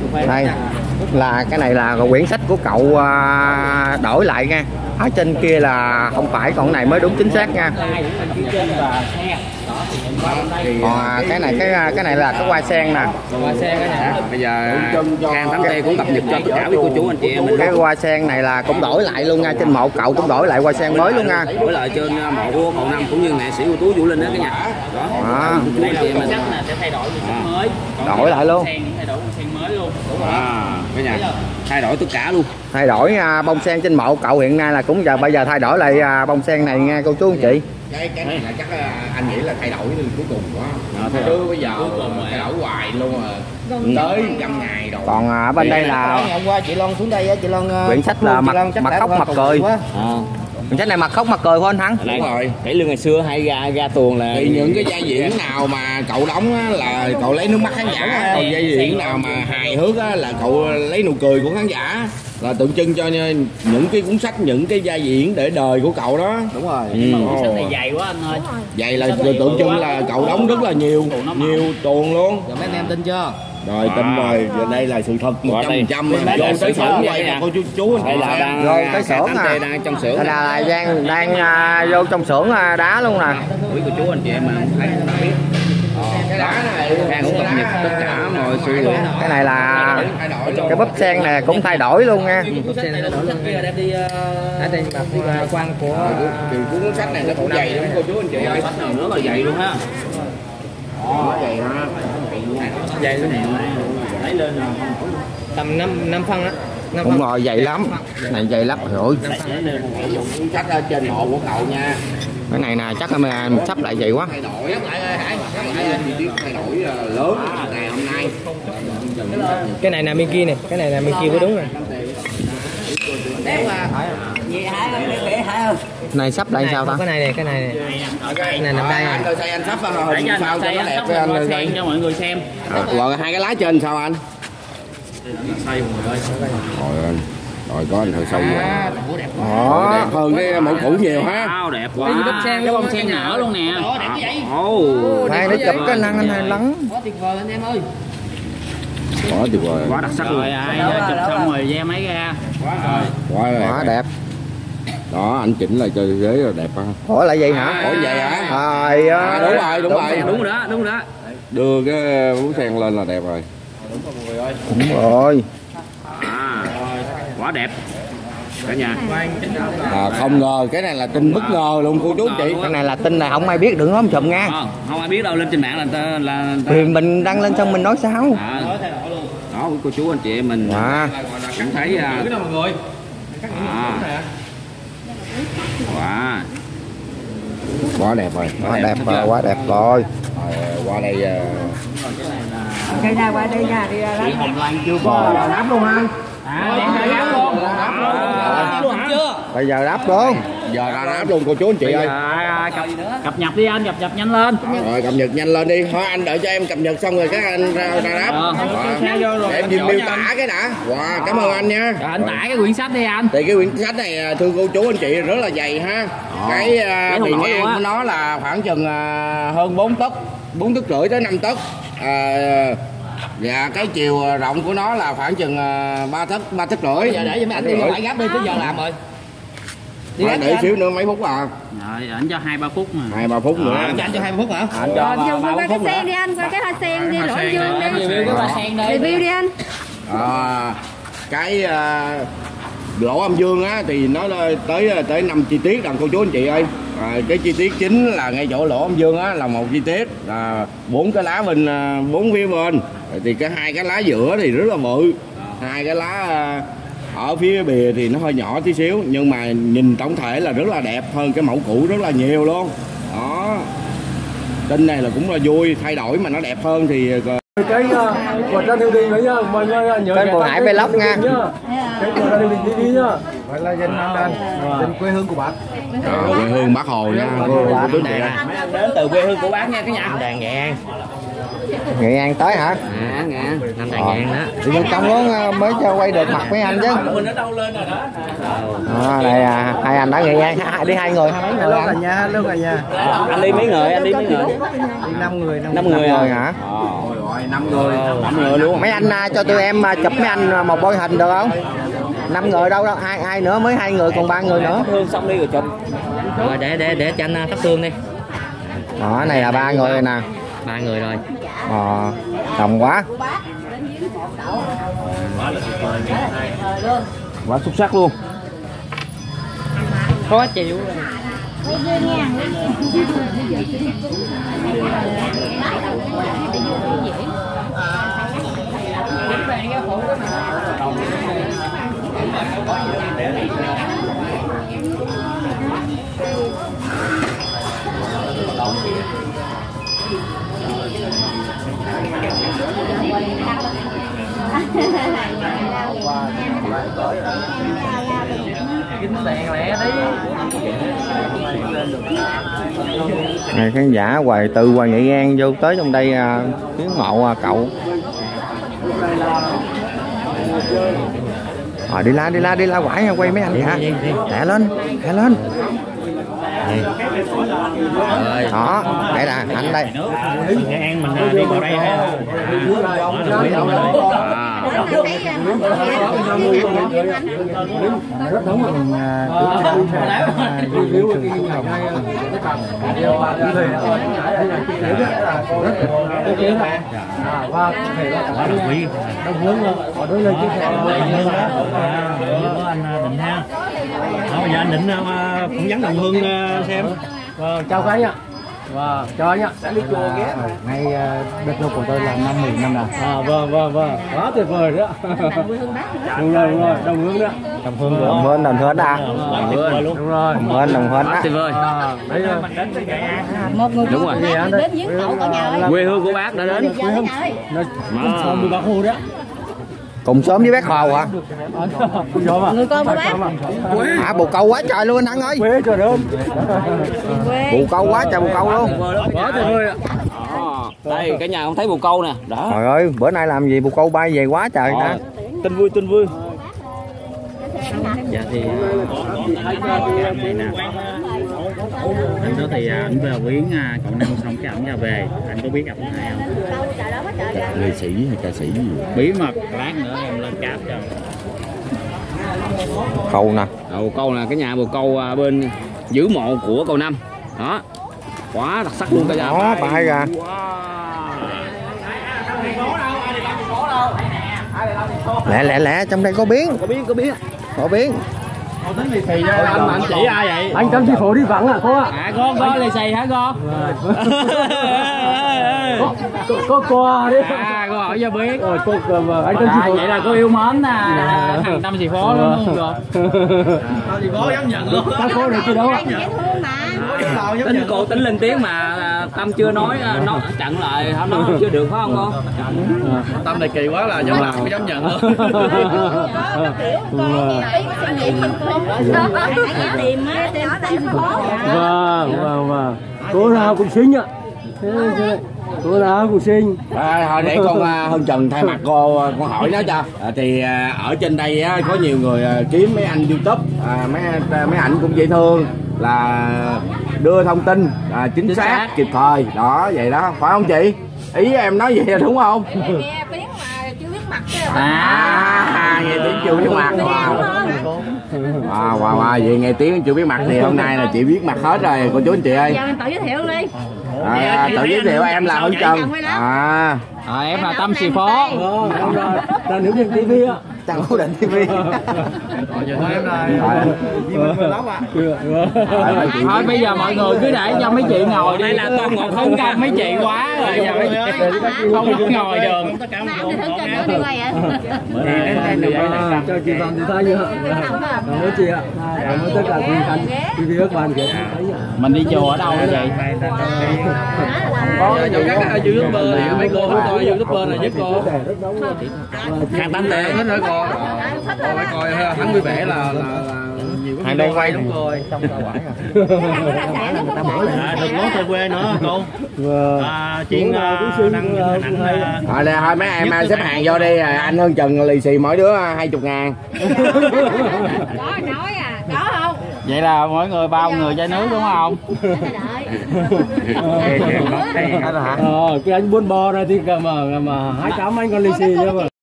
Đây là cái này là quyển sách của cậu đổi lại nha. Ở trên kia là không phải, còn cái này mới đúng chính xác nha. Cái này là cái hoa sen nè. Hoa sen cái này. Bây giờ Khang 8T cũng cập nhật cho tất cả quý cô chú anh chị em mình. Cái hoa sen này là cũng đổi lại luôn nha, trên mộ cậu cũng đổi lại hoa sen mới luôn nha. Đổi lại trên mộ của cậu Năm cũng như nghệ sĩ ưu tú Vũ Linh đó cả nhà. Đó. Đây là quyển sách sẽ thay đổi quyển sách mới. Đổi lại luôn. Thay đổi bông sen mới luôn. Cả nhà. Thay đổi tất cả luôn. Thay đổi bông sen trên mộ cậu hiện nay là cũng bây giờ thay đổi lại bông sen này nha cô chú anh chị. Cái này là chắc anh nghĩ là thay đổi cuối cùng quá. Chứ bây giờ thay đổi hoài luôn rồi. Tới 100 ngày rồi. Còn ở bên đây là hôm qua chị Loan xuống đây á, chị Loan quyển sách là mặt khóc mặt cười. Quyển sách này mặt khóc mặt cười phải anh Thắng? Đúng rồi. Kể lương ngày xưa hay ra tuồng là thì những cái vai diễn nào mà cậu đóng á, là cậu lấy nước mắt khán giả, còn vai diễn nào mà hài hước á, là cậu lấy nụ cười của khán giả, là tượng trưng cho những cái cuốn sách, những cái vai diễn để đời của cậu đó. Đúng rồi. Cuốn sách này dày quá anh ơi. Vậy là tượng trưng là cậu đóng rất là nhiều tuồng luôn. Rồi mấy anh em tin chưa? Rồi tin rồi, giờ đây là sự thật 100%. Vô tới xưởng quay nè cô chú anh chị. Rồi tới xưởng à. Đang trong xưởng. Là đang vô trong xưởng đá luôn nè. Quý cô chú anh chị em mà thấy không biết. Cái đá này Khang cũng cập nhật tất cả mọi sự. Cái này là cái búp sen này cũng thay đổi luôn nha. Búp sen này thay đổi luôn. Đem đi ở đây bạc quan của cuốn sách này nó cũng dày lắm cô chú anh chị ơi. Sách nào nữa là dày luôn ha. Dày ha. Dày cái này lấy lên là tầm 5 phân á. Đúng rồi, dày lắm. Này dày lắm rồi. Cuốn sách ở trên mộ của cậu nha. Cái này nè chắc là mình sắp lại dày quá. Thay đổi thay đổi lớn ngày hôm nay. Cái này là bên kia này, cái này là bên kia có đúng rồi. Này sắp lại sao ta? Cái này cái này nằm đây. Anh xây anh sắp hình sao cho nó đẹp với anh rồi cho mọi người xem. Rồi hai cái lá trên sao anh? Xây mọi người ơi. Rồi có anh thợ xây rồi. Đẹp hơn cái mẫu cũ nhiều ha. Đẹp quá. Cái bông sen nở luôn nè. Đẹp như vậy. Hai để chụp cái năng anh hai lắng. Quá tuyệt vời anh em ơi. Quá tuyệt vời. Quá đặc sắc rồi. Ai chụp xong rồi ve máy ra. Quá đẹp. Đó anh chỉnh lại cho ghế rồi đẹp ha. Hỏi lại vậy hả? Hỏi vậy hả? Đúng rồi. Đúng đó. Đưa cái bút sen lên là đẹp rồi. Đúng rồi. Quá đẹp cả nhà. Không ngờ cái này là tin bất ngờ luôn cô chú chị. Cái này là tin này không ai biết, đừng nói chùm nha. Không ai biết đâu, lên trên mạng là thì mình đăng lên xong mình nói sao. Đó cô chú anh chị em mình cũng thấy quá đẹp rồi. Quá đẹp rồi. Qua đây Cây ra qua đây nha, đi ra lắm. Hồng Loan chưa có đáp luôn anh. Bây giờ đáp luôn. Giờ ra đáp luôn cô chú anh chị ơi. Cập nhật đi anh, cập nhật nhanh lên. Rồi cập nhật nhanh lên đi. Thôi anh đợi cho em cập nhật xong rồi các anh ra đáp. Để em miêu tả cái đã. Wow, cảm ơn anh nha. Anh tải cái quyển sách đi anh. Thì cái quyển sách này thưa cô chú anh chị rất là dày ha. Cái bề ngang của nó là khoảng chừng hơn 4 tấc, 4 tấc rưỡi tới 5 tấc. Và cái chiều rộng của nó là khoảng chừng 3 tấc rưỡi. Giờ để cho mấy anh đi lại gấp đi, tới giờ làm rồi. Để xíu nữa mấy phút à. Rồi ảnh cho 2-3 phút mà. 2-3 phút nữa. Anh cho 20 phút hả? Anh cho 3 phút nữa. Đi anh, qua cái hoa sen đi, lỗi dương đi. Review đi anh. Cái lỗ âm dương á thì nó tới 5 chi tiết đằng cô chú anh chị ơi. Cái chi tiết chính là ngay chỗ lỗ âm dương á là một chi tiết, 4 cái lá bên 4 phía bên, thì cái 2 cái lá giữa thì rất là bự, 2 cái lá ở phía bìa thì nó hơi nhỏ tí xíu, nhưng mà nhìn tổng thể là rất là đẹp hơn cái mẫu cũ rất là nhiều luôn. Đó, tin này là cũng là vui, thay đổi mà nó đẹp hơn thì cái của Trang Thiệu Đình nữa nha, mọi người nhớ Kênh Bùi Hải Vlog nha. Cái của Trang Thiệu Đình TV nhá. Phải là dân quê hương của bác. Quê hương Bác Hồ nha. Mấy anh đến từ quê hương của bác nha cái nhà. Đàn Nghệ An. Nghệ An tới hả? Nghệ An, Nam Đàn Nghệ An đó. Thì bên trong đó mới cho quay được mặt mấy anh chứ. Mình ở đâu lên rồi đó. Đây hai anh đã Nghệ An, đi 2 người hay mấy người anh? Lúc cả nhà. Anh đi mấy người, anh đi mấy người? Đi 5 người. 5 người hả? 5 người luôn. Mấy anh cho tụi em chụp mấy anh một bôi hình được không? 5 người đâu, ai nữa, mới 2 người còn 3 người nữa. Thương xong đi rồi chụp. Rồi để cho anh thắp hương đi. Đó, này là 3 người rồi nè. 3 người rồi. Đồng quá. Quá xuất sắc luôn. Khó chịu. Này khán giả Hoài từ Hoài Nghệ An vô tới trong đây viếng mộ cậu. Rồi đi la quải quay mấy anh hả? Đè lên. Đó, đây là anh đây. Nghệ An mình đi vào đây ha. Anh Định ha. Bây giờ anh Định phỏng vấn Đồng Hương xem. Chào các anh ạ. Chào anh ạ. Ngay đất nước của tôi là 50 năm rồi. Vâng. Quá tuyệt vời đó. Đúng rồi. Đồng Hương đó. Đồng Hương à? Đúng rồi. Đồng Hương á. Tuyệt vời. Đấy rồi. Một người Đúng rồi. đến viếng cậu cả nhà. Quê hương của bác đã đến. Xong Bác Hồ đó. Cùng sớm với bác Hồ hả? Người con của bác. Bồ câu quá trời luôn anh ơi. Quê trời ơi. Bồ câu quá trời bồ câu luôn. Quá tuyệt vời ạ. Đây cả nhà không thấy bồ câu nè. Đó. Trời ơi, bữa nay làm gì bồ câu bay về quá trời nè. Tin vui. Dạ thì anh đó thì anh về viếng cậu Năm xong cái ảnh ra về, anh có biết gặp ai không? Nghệ sĩ hay ca sĩ gì? Bí mật, lát nữa em lên cáp cho. Câu nè. Bồ câu là cái nhà bồ câu bên giữ mộ của cậu Năm. Đó. Quá đặc sắc luôn cả nhà. Đó, bay ra. Lẹ trong đây có biến. Có biến. Anh chỉ ai vậy? Anh Cam Chi Phổ đi vắng à, có ạ? Có lì xì hả con? Có quà đấy. Con hỏi cho biết. Anh Cam Chi Phổ. Vậy là có yêu mến thằng Tâm Sì Phó đúng không rồi? Tâm Sì Phó dám nhận luôn. Tâm Phó này chứ đâu ạ? Tính lên tiếng mà Tâm chưa nói nó chặn lại không nói chưa được phải không con? Tâm này kỳ quá là dám làm không dám nhận luôn. Vâng. Cô nào cũng xinh ạ. Cô nào cũng xinh. Thôi để con Hân Trần thay mặt cô con hỏi nó cho. Thì ở trên đây có nhiều người kiếm mấy anh YouTube, mấy ảnh cũng dễ thương là đưa thông tin chính xác kịp thời đó, vậy đó phải không chị? Ý em nói vậy là đúng không? Nghe tiếng mà chưa biết mặt chứ. Nghe tiếng chưa biết mặt. Wow, vậy nghe tiếng chưa biết mặt thì hôm nay là chị biết mặt hết rồi cô chú anh chị ơi. Giờ mình tự giới thiệu đi. Tự giới thiệu em là Hân Trần. Em là Tâm Sì Phó. Là nữ nhân TV á. Chẳng cố định TV. Thôi bây giờ mọi người cứ để cho mấy chị ngồi đi, là Tôn Ngọc Hân cam mấy chị quá rồi, giờ mấy chị không có ngồi được. Cho chị Phạm chị thấy chưa? Cảm ơn chị ạ. Cảm ơn tất cả quý khán TV các bạn kìa. Mình đi chùa ở đâu vậy? Có các YouTuber thì mấy cô coi YouTuber là giúp cô. Hàng tám tệ hết rồi cô. Phải coi hắn vui vẻ là nhiều Hàng đây quay đúng rồi. Được món từ quê nữa cô. Chuyên Thôi mấy em xếp hàng vô đi, anh Hân Trần lì xì mỗi đứa 20.000. Có nói có không? Vậy là mỗi người bao người chai nước đúng không? Cái anh buôn bò này thì mà 2 anh còn lì xì chứ mà.